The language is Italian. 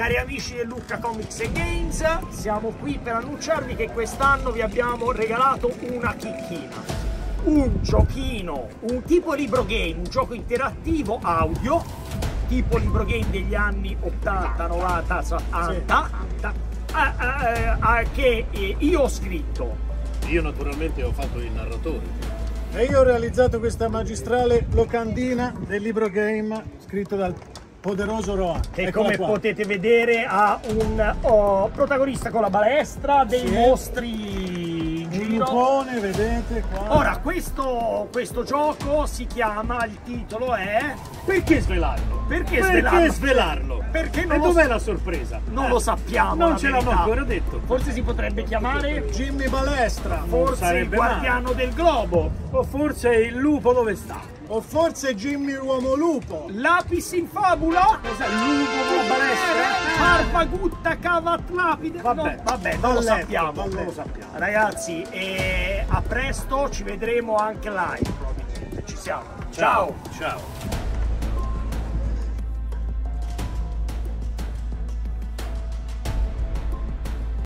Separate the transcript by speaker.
Speaker 1: Cari amici del Lucca Comics and Games, siamo qui per annunciarvi che quest'anno vi abbiamo regalato una chicchina. Un giochino, un tipo libro game, un gioco interattivo audio, tipo libro game degli anni 80, 90, 80, che io ho scritto.
Speaker 2: Io naturalmente ho fatto il narratore.
Speaker 3: E io ho realizzato questa magistrale locandina del libro game scritto dal poderoso Rohan.
Speaker 1: E come potete vedere ha un protagonista con la balestra, dei mostri in
Speaker 3: Un
Speaker 1: giro.
Speaker 3: lupone, vedete qua.
Speaker 1: Ora, questo gioco si chiama, il titolo è...
Speaker 2: Perché svelarlo?
Speaker 1: Perché svelarlo?
Speaker 2: Svelarlo?
Speaker 1: Perché
Speaker 2: E
Speaker 1: non lo
Speaker 2: dov'è la sorpresa?
Speaker 1: Non lo sappiamo.
Speaker 2: Non
Speaker 1: la
Speaker 2: ce l'hanno
Speaker 1: verità.
Speaker 2: ancora detto.
Speaker 1: Forse si potrebbe chiamare
Speaker 3: Jimmy Balestra.
Speaker 1: forse il
Speaker 2: sarebbe
Speaker 1: guardiano del globo.
Speaker 2: O forse il lupo dove sta?
Speaker 3: O forse Jimmy Uomo Lupo.
Speaker 1: Lapis in fabula.
Speaker 2: Cos'è il lupo con la balestra?
Speaker 1: Arbagutta cavat lapide.
Speaker 2: Vabbè,
Speaker 1: No, vabbè, non lo
Speaker 3: balletto,
Speaker 1: sappiamo.
Speaker 3: balletto.
Speaker 2: Non lo sappiamo.
Speaker 1: Ragazzi, a presto, ci vedremo anche live probabilmente. Ci siamo. Ciao.
Speaker 2: Ciao.